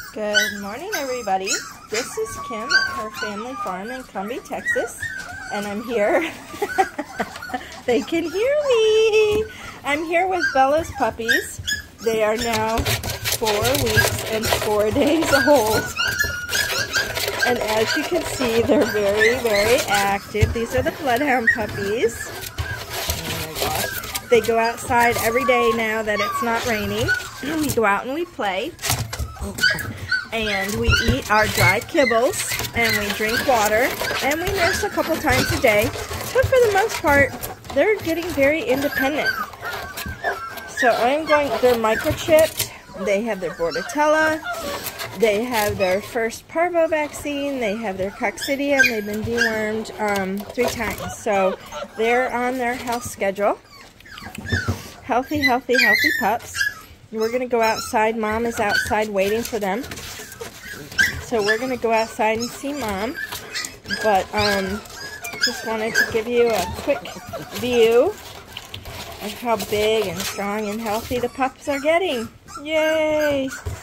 Good morning, everybody. This is Kim at her family farm in Cumbie, Texas, and I'm here. They can hear me. I'm here with Bella's puppies. They are now 4 weeks and 4 days old. And as you can see, they're very, very active. These are the Bloodhound puppies. Oh my gosh. They go outside every day now that it's not raining. We go out and we play. And we eat our dry kibbles, and we drink water, and we nurse a couple times a day. But for the most part, they're getting very independent. So they're microchipped. They have their Bordetella. They have their first parvo vaccine. They have their coccidia, and they've been dewormed 3 times. So they're on their health schedule. Healthy, healthy, healthy pups. We're going to go outside. Mom is outside waiting for them. So we're going to go outside and see Mom. But just wanted to give you a quick view of how big and strong and healthy the pups are getting. Yay!